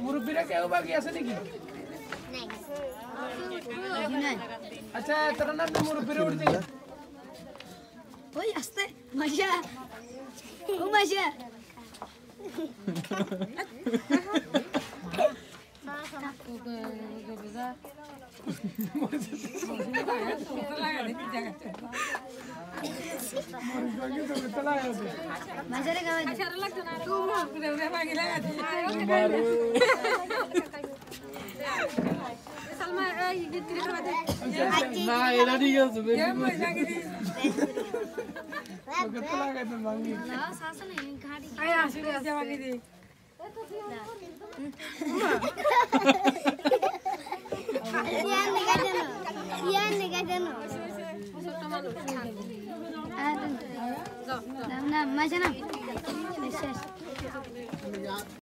মুরব্বীরা কেউ বাকি আছে নাকি? আচ্ছা তোর নাম মুরব্বীরা উঠছে ওই আস্তে মাসা ও মাসা মাঝারে গাওয়া আছার লাগতো না তো রে ভাগি লাগাতে সালমা এই গিট্টি করে না এরা ঠিক আছে বেশি কত লাগাতে ভাঙি না শাসন এই গাড়ি আয় আসলে যাওয়ানি দে ইয়ান নেগা দেন না না মাঝে না শেষ